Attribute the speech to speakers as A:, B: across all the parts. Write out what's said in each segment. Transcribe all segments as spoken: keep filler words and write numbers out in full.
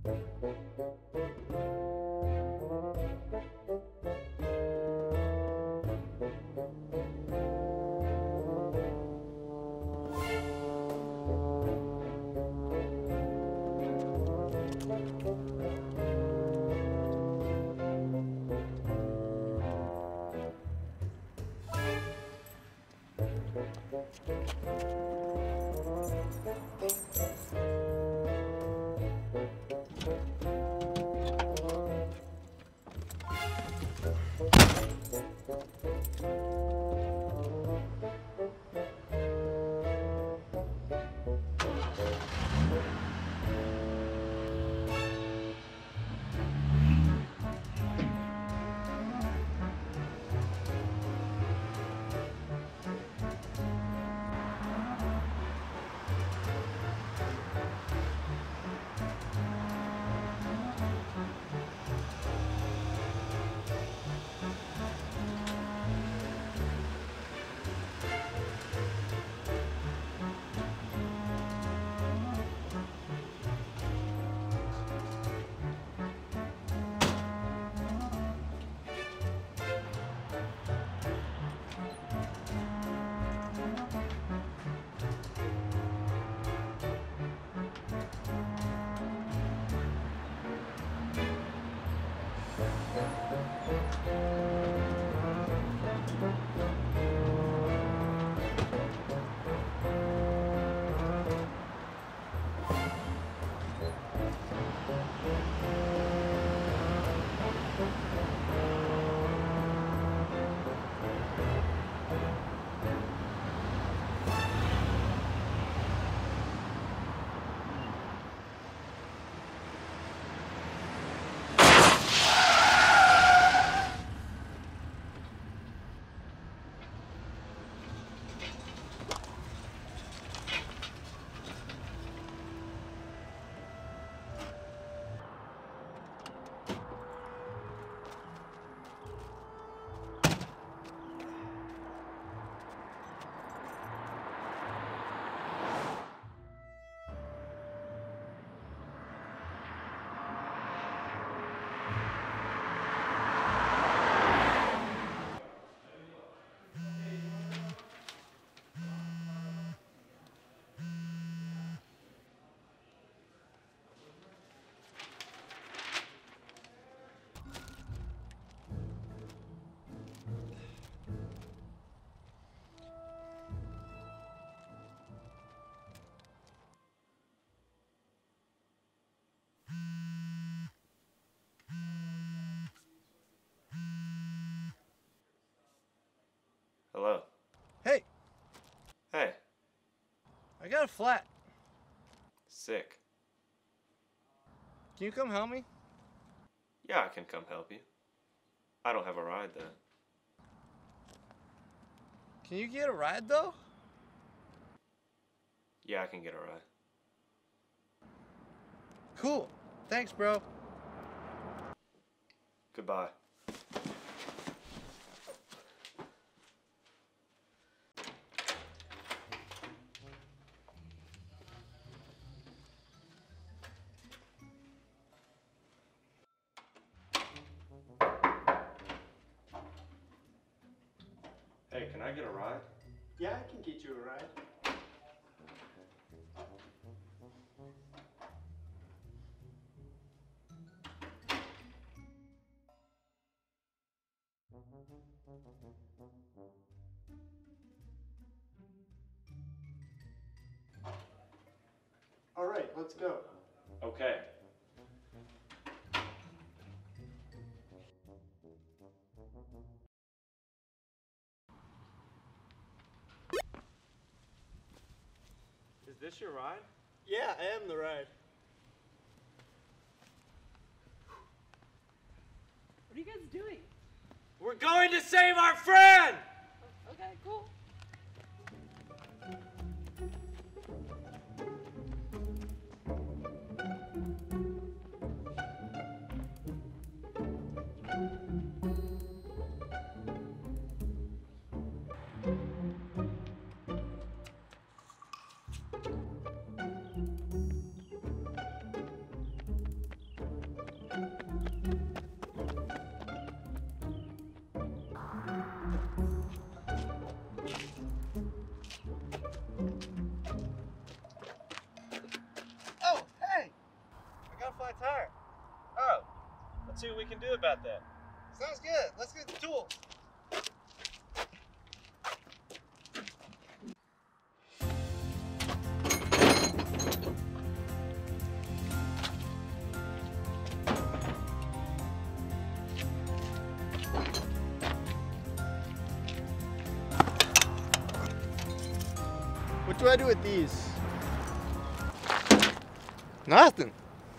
A: Hello.
B: Hey,
A: Hey.
B: I got a flat.
A: Sick.
B: Can you come help me?
A: Yeah, I can come help you. I don't have a ride though.
B: Can you get a ride though?
A: Yeah, I can get a ride.
B: Cool. Thanks, bro.
A: Goodbye. Hey, can I get a ride?
C: Yeah, I can get you a ride. All right, let's go.
A: Okay.
B: Is this your ride?
C: Yeah, I am the ride.
D: What are you guys doing?
B: We're going to save our friend!
D: Okay, cool.
B: see what we can do about that.
C: Sounds good. Let's get the tools. What do I do with these? Nothing.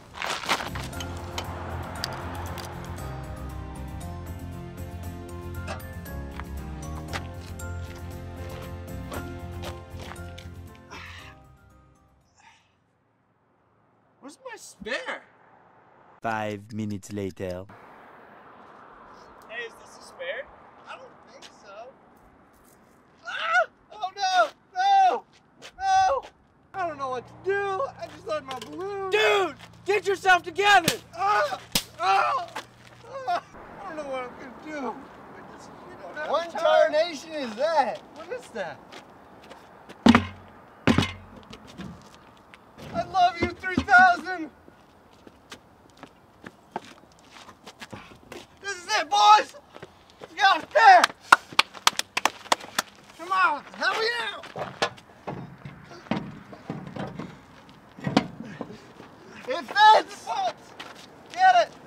C: Where's my spare?
E: Five minutes later.
B: Hey, is this a spare?
C: I don't think so. Ah! Oh no! No! No! I don't know what to do. I just let my balloon.
B: Dude! Get yourself together!
C: Ah! Ah! Ah! I don't know what I'm gonna do. I just, you don't have
F: What
C: time.
F: tarnation is that?
C: What is that? I love you, three thousand! This is it, boys! You got a spare! Come on, help me out! It fits! Get it!